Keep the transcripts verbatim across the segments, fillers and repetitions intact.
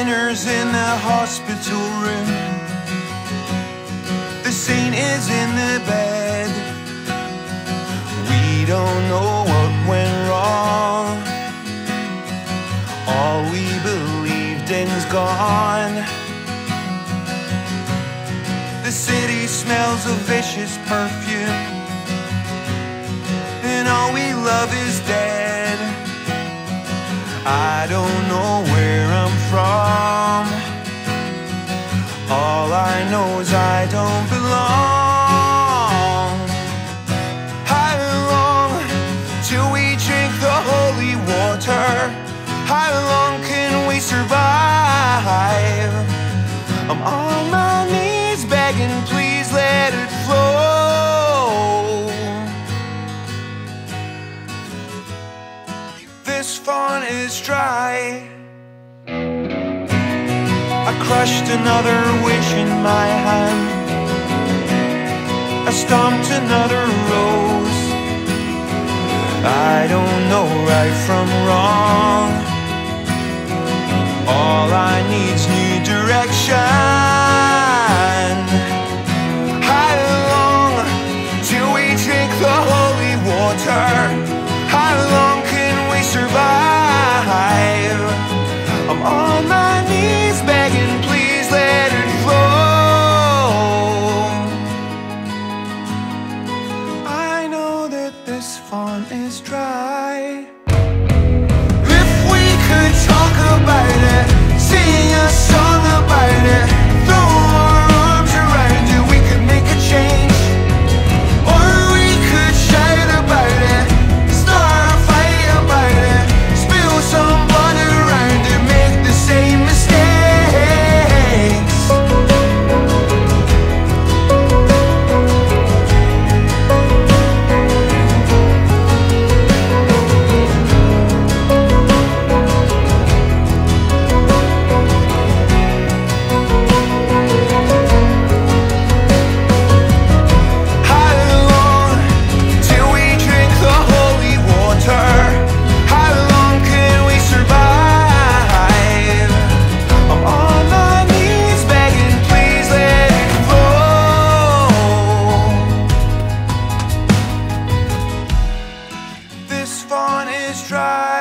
sinner's in the hospital room. The saint is in the bed. We don't know what went wrong. All we believed in's gone. The city smells of vicious perfume, and all we love is dead. I don't know where I'm from. All I know is I don't belong. How long till we drink the holy water? How long can we survive? I'm on my knees begging, please let it flow. This font is dry. I crushed another wish in my hand. I stomped another rose. I don't know right from wrong. All I need's new direction. How long till we drink the holy water? How long can we survive? I'm on my knees begging, please let it flow. I know that this font is dry. If we could talk about it, sing a song about it, throw our arms around it, we could make a change. Or we could shout about it, start a fight about it, spill some blood around it, make the same mistakes. How long till we drink the holy water? How long can we survive? I'm on my knees begging, please let it flow. This font is dry.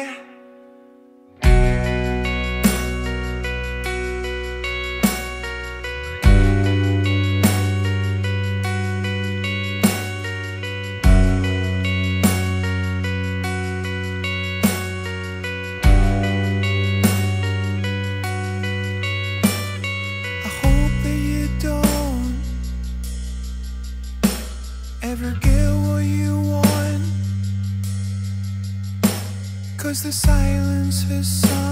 I hope that you don't ever get what you want, 'cause the silence is silent.